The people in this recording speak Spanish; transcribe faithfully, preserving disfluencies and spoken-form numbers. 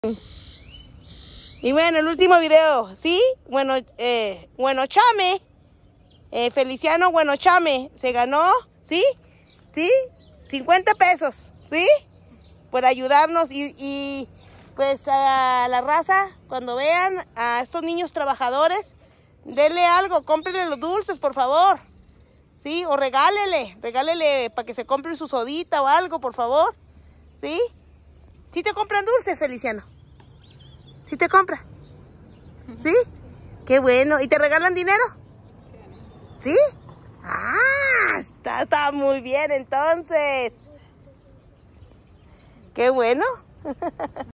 Y bueno, el último video, ¿sí? Bueno, eh, bueno, Chame, eh, Feliciano Bueno Chame, se ganó, ¿sí? ¿Sí? cincuenta pesos, ¿sí? Por ayudarnos y, y pues a la raza, cuando vean a estos niños trabajadores, denle algo, cómprenle los dulces, por favor, ¿sí? O regálele, regálele para que se compren su sodita o algo, por favor, ¿sí? ¿Sí te compran dulces, Feliciano? ¿Sí te compran? ¿Sí? Qué bueno. ¿Y te regalan dinero? ¿Sí? Ah, está, está muy bien entonces. Qué bueno.